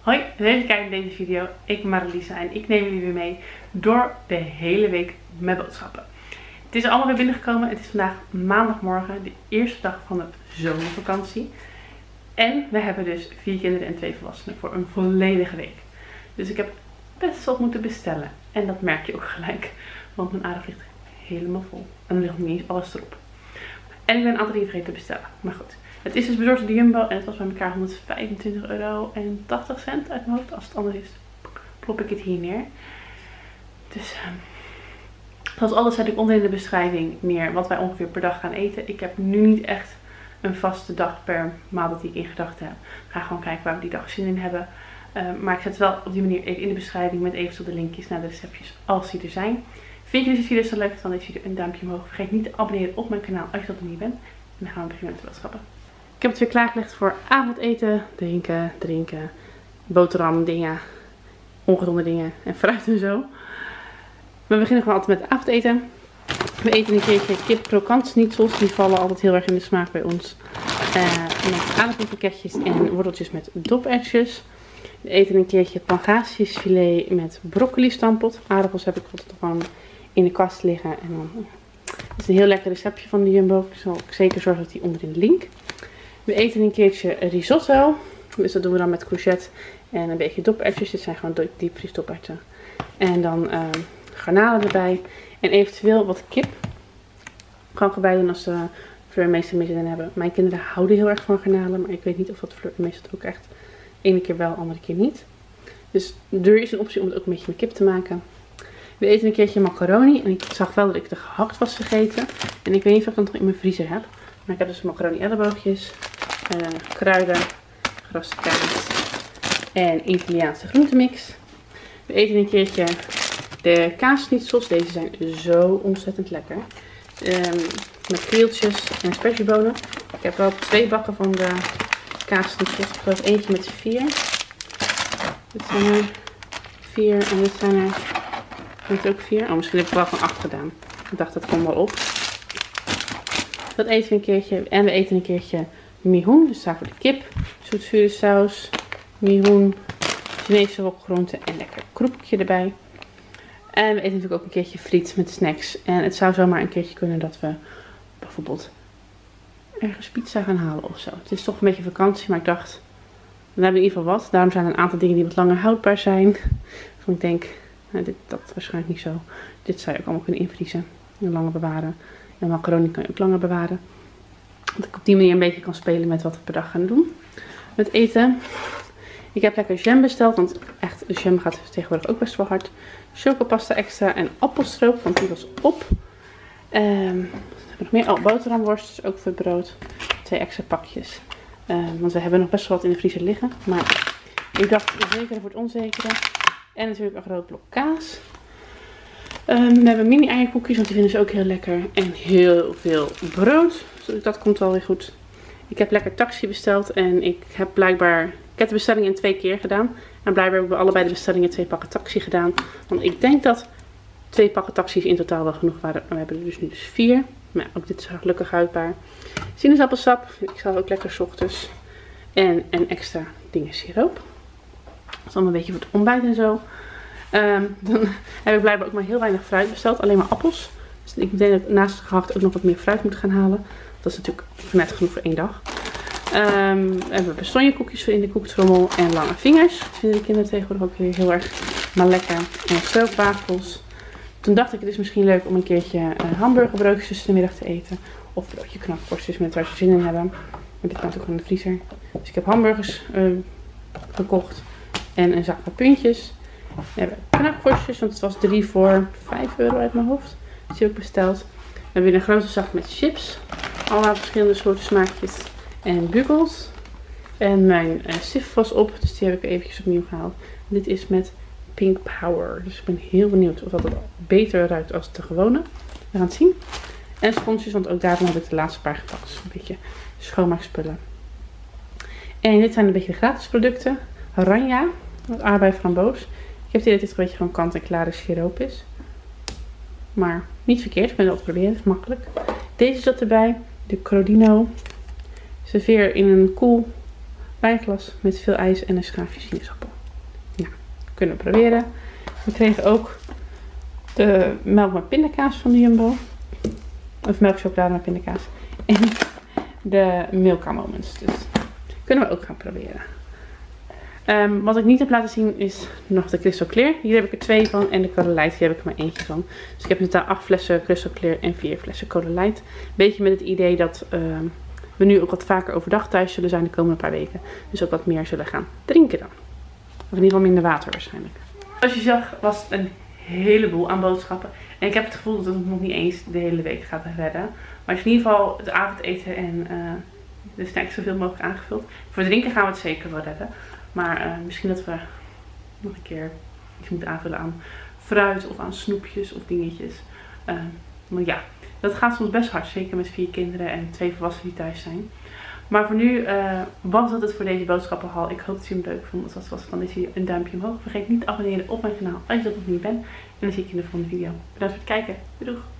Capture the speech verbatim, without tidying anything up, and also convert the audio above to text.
Hoi, leuk dat je kijkt naar deze video. Ik ben Marilisa en ik neem jullie weer mee door de hele week met boodschappen. Het is allemaal weer binnengekomen. Het is vandaag maandagmorgen, de eerste dag van de zomervakantie. En we hebben dus vier kinderen en twee volwassenen voor een volledige week. Dus ik heb best wat moeten bestellen. En dat merk je ook gelijk, want mijn aardappel ligt helemaal vol. En er ligt niet eens alles erop. En ik ben een aantal dingen vergeten te bestellen. Maar goed. Het is dus bezorgd door de Jumbo en het was bij elkaar honderdvijfentwintig euro en tachtig cent uit mijn hoofd. Als het anders is, plop ik het hier neer. Dus uh, zoals alles zet ik onder in de beschrijving neer wat wij ongeveer per dag gaan eten. Ik heb nu niet echt een vaste dag per maand die ik in gedachten heb. Ik ga gewoon kijken waar we die dag zin in hebben. Uh, maar ik zet het wel op die manier even in de beschrijving met eventueel de linkjes naar de receptjes als die er zijn. Vind je deze video zo leuk, dan deze video een duimpje omhoog. Vergeet niet te abonneren op mijn kanaal als je dat nog niet bent. En dan gaan we beginnen met de boodschappen. Ik heb het weer klaargelegd voor avondeten, drinken, drinken, boterham dingen, ongezonde dingen en fruit en zo. We beginnen gewoon altijd met avondeten. We eten een keertje kip krokant schnitzels, die vallen altijd heel erg in de smaak bij ons. Uh, met aardappelpakketjes en worteltjes met doperwtjes. We eten een keertje pangasiusfilet met broccoli stampot. Aardappels heb ik altijd gewoon in de kast liggen. En dan, het is een heel lekker receptje van de Jumbo. Ik zal ook zeker zorgen dat die onderin de link. We eten een keertje risotto. Dus dat doen we dan met courgette en een beetje doperwtjes. Dit zijn gewoon diepvries doperwten. En dan uh, garnalen erbij. En eventueel wat kip. Kan ik erbij doen als de Fleur en Meester mee hebben. Mijn kinderen houden heel erg van garnalen. Maar ik weet niet of dat Fleur en Meester ook echt. Ene keer wel, andere keer niet. Dus er is een optie om het ook een beetje met kip te maken. We eten een keertje macaroni. En ik zag wel dat ik de gehakt was vergeten. En ik weet niet of ik dat nog in mijn vriezer heb. Maar ik heb dus macaroni elleboogjes. Uh, kruiden, geraste kaas en Italiaanse groentemix. We eten een keertje de kaasschnitzels. Deze zijn zo ontzettend lekker. Um, met krieltjes en aspergebonen. Ik heb wel twee bakken van de kaasschnitzels. Ik geloof eentje met vier. Dit zijn er vier en dit zijn er dit ook vier. Oh, misschien heb ik wel van acht gedaan. Ik dacht dat komt wel op. Dat eten we een keertje. En we eten een keertje mihoen, dus daar voor de kip, zoetzure saus, mihoen, Chinese wokgroenten en lekker kroepje erbij. En we eten natuurlijk ook een keertje friet met snacks. En het zou zomaar een keertje kunnen dat we bijvoorbeeld ergens pizza gaan halen of zo. Het is toch een beetje vakantie, maar ik dacht, we hebben in ieder geval wat. Daarom zijn er een aantal dingen die wat langer houdbaar zijn. Dus ik denk, nou, dit, dat waarschijnlijk niet zo. Dit zou je ook allemaal kunnen invriezen en langer bewaren. En macaroni kan je ook langer bewaren. Dat ik op die manier een beetje kan spelen met wat we per dag gaan doen. Met eten. Ik heb lekker jam besteld. Want echt, de jam gaat tegenwoordig ook best wel hard. Chocopasta extra en appelstroop. Want die was op. Um, wat hebben we nog meer? Oh, boterhamworst. Dus ook voor het brood. Twee extra pakjes. Um, want we hebben nog best wel wat in de vriezer liggen. Maar ik dacht, zeker voor het onzekere. En natuurlijk een groot blok kaas. Um, we hebben mini eierkoekjes, want die vinden ze ook heel lekker. En heel veel brood. Dus dat komt wel weer goed. Ik heb lekker taxi besteld. En ik heb blijkbaar... Ik heb de bestelling in twee keer gedaan. En blijkbaar hebben we allebei de bestellingen twee pakken taxi gedaan. Want ik denk dat twee pakken taxi's in totaal wel genoeg waren. We hebben er dus nu dus vier. Maar ook dit is gelukkig houdbaar. Sinaasappelsap. Ik zal ook lekker 's ochtends. En een extra dingen siroop. Dat is allemaal een beetje voor het ontbijt en zo. Um, dan heb ik blijkbaar ook maar heel weinig fruit besteld. Alleen maar appels. Dus ik denk dat ik naast het gehakt ook nog wat meer fruit moet gaan halen. Dat is natuurlijk net genoeg voor één dag. Um, we hebben bestonjekoekjes in de koektrommel. En lange vingers. Dat vinden de kinderen tegenwoordig ook weer heel erg maar lekker. En stroopwafels. Toen dacht ik, het is misschien leuk om een keertje uh, hamburgerbroodjes tussen de middag te eten. Of broodje knakworstjes met waar ze zin in hebben. Maar dit kan natuurlijk gewoon in de vriezer. Dus ik heb hamburgers uh, gekocht. En een zak met puntjes. We hebben knakworstjes, want het was drie voor vijf euro uit mijn hoofd. Die heb ik besteld. We hebben weer een grote zak met chips. Allemaal verschillende soorten smaakjes. En buggles. En mijn uh, sif was op, dus die heb ik eventjes opnieuw gehaald. En dit is met Pink Power. Dus ik ben heel benieuwd of dat het beter ruikt als de gewone. We gaan het zien. En sponsjes, want ook daarvan heb ik de laatste paar gepakt. Dus een beetje schoonmaakspullen. En dit zijn een beetje de gratis producten. Ranja, met aardbei framboos. Ik heb het idee dat dit een beetje gewoon kant-en-klare siroop is. Maar niet verkeerd, ik ben het al proberen, het is makkelijk. Deze zat erbij, de Crodino. Serveer in een koel wijnglas met veel ijs en een schaafje sinaasappel. kunnen proberen. We kregen ook de melk met pindakaas van de Jumbo. Of melkchocolade met pindakaas. En de Milka Moments. Dus kunnen we ook gaan proberen. Um, wat ik niet heb laten zien is nog de Crystal Clear. Hier heb ik er twee van. En de Cola Light, hier heb ik er maar eentje van. Dus ik heb in totaal acht flessen Crystal Clear en vier flessen Cola Light. Beetje met het idee dat um, we nu ook wat vaker overdag thuis zullen zijn de komende paar weken. Dus ook wat meer zullen gaan drinken dan. Of in ieder geval minder water waarschijnlijk. Zoals je zag was het een heleboel aan boodschappen. En ik heb het gevoel dat het nog niet eens de hele week gaat redden. Maar in ieder geval het avondeten en uh, de snacks zoveel mogelijk aangevuld. Voor drinken gaan we het zeker wel redden. Maar uh, misschien dat we nog een keer iets moeten aanvullen aan fruit of aan snoepjes of dingetjes. Uh, maar ja, dat gaat soms best hard. Zeker met vier kinderen en twee volwassenen die thuis zijn. Maar voor nu uh, was dat het voor deze boodschappenhaul. Ik hoop dat je hem leuk vond. Als dat was, dan is hier een duimpje omhoog. Vergeet niet te abonneren op mijn kanaal als je dat nog niet bent. En dan zie ik je in de volgende video. Bedankt voor het kijken. Doei doeg!